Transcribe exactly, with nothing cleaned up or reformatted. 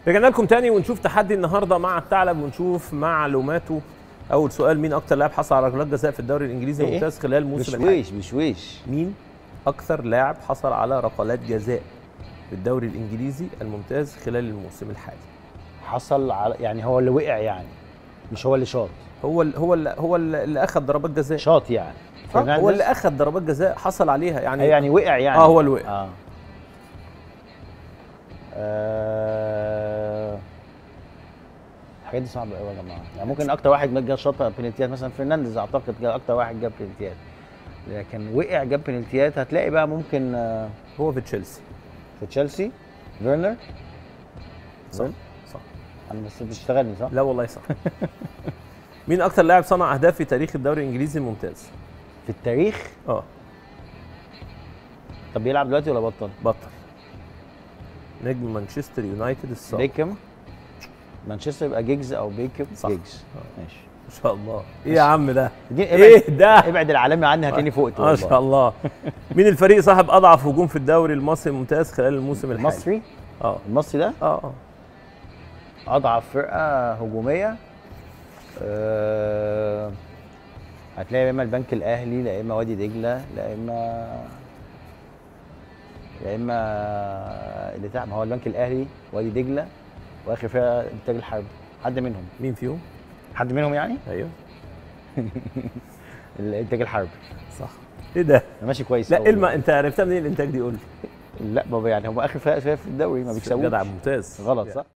رجعنا لكم تاني ونشوف تحدي النهارده مع الثعلب ونشوف معلوماته. اول سؤال: مين اكتر لاعب حصل على ركلات جزاء في الدوري الانجليزي الممتاز خلال موسم الحالي؟ بشويش بشويش مين اكثر لاعب حصل على ركلات جزاء في الدوري الانجليزي الممتاز خلال الموسم الحالي؟ حصل على، يعني هو اللي وقع، يعني مش هو اللي شاط. هو ال هو ال هو اللي اخذ ضربات جزاء. شاط يعني آه هو اللي اخذ ضربات جزاء حصل عليها يعني. يعني وقع يعني. اه هو اللي وقع. اه, آه. الحاجات دي صعبه قوي يا جماعه. يعني ممكن اكتر واحد جاب شاط بنالتيات مثلا فرنانديز، اعتقد جاب اكتر واحد جاب بنالتيات، لكن وقع جاب بنالتيات. هتلاقي بقى ممكن آه هو في تشيلسي. في تشيلسي فيرنر. صح صح. انا بس بتشتغلني صح؟ لا والله صح. مين اكتر لاعب صنع اهداف في تاريخ الدوري الانجليزي الممتاز؟ في التاريخ؟ اه. طب بيلعب دلوقتي ولا بطل؟ بطل. نجم مانشستر يونايتد السابق. بيكم. مانشستر يبقى جيجز او بيكم. صح. جيجز. آه. ماشي ما شاء الله. ايه يا عم ده؟ ايه ده؟ ابعد العالمي عني هتلاقيني فوقت. ما شاء الله. مين الفريق صاحب اضعف هجوم في الدوري المصري الممتاز خلال الموسم الحالي؟ المصري؟ اه المصري ده؟ اه اه اضعف فرقه هجوميه. أه هتلاقي يا اما البنك الاهلي، لا اما وادي دجله، لا اما يا اما اللي تحت. ما هو البنك الاهلي، وادي دجله، واخر فرقه انتاج الحرب. حد منهم. مين فيهم؟ حد منهم يعني؟ ايوه. الانتاج الحرب. صح. ايه ده؟ ماشي كويس. لا الما انت عرفتها منين الانتاج دي؟ قول لي. لا بابا، يعني هم اخر فرقه في الدوري ما بيكسبوش. جدع ممتاز. غلط صح؟